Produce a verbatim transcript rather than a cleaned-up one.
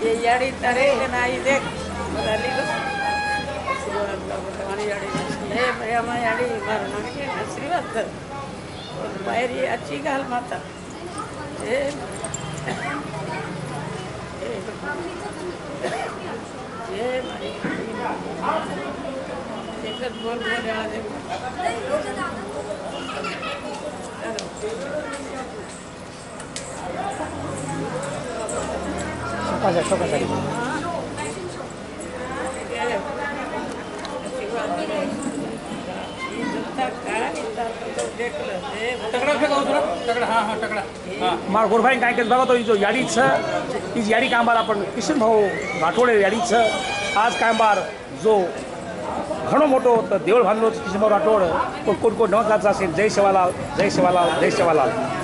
ये याड़ी तारे के नाई देख बदली को वाणी याड़ी ये प्रेमा याड़ी मरना के आशीर्वाद बाहरी अच्छी गाल माता ये ये मारी एक बोल बोल आ दे Soka soka tadi. मार गोरभाई काय करत बघा तो जो याडीच ही याडी कामबार आपण किशन भाऊ राठोडे याडीच आज कामबार जो घणो मोठो देवळ बांधलो किशन भाऊ राठोड कोण कोण कोण नवजात असेल जय शिवालाल जय शिवालाल जय शिवालाल